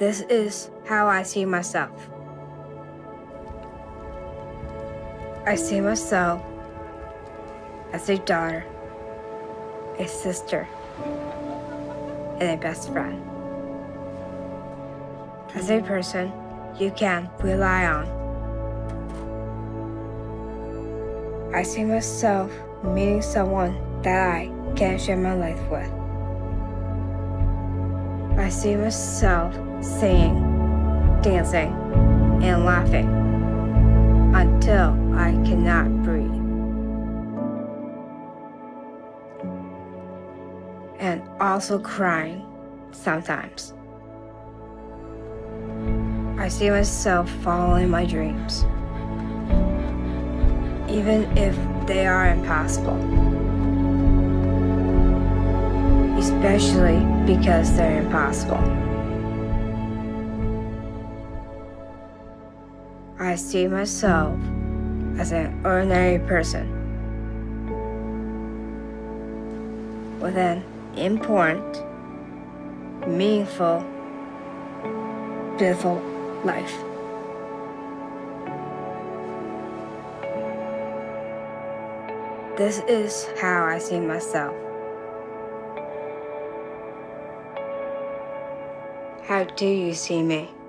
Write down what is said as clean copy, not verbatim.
This is how I see myself. I see myself as a daughter, a sister, and a best friend. As a person you can rely on. I see myself meeting someone that I can share my life with. I see myself singing, dancing, and laughing until I cannot breathe. And also crying sometimes. I see myself following my dreams, even if they are impossible. Especially because they're impossible. I see myself as an ordinary person with an important, meaningful, beautiful life. This is how I see myself. How do you see me?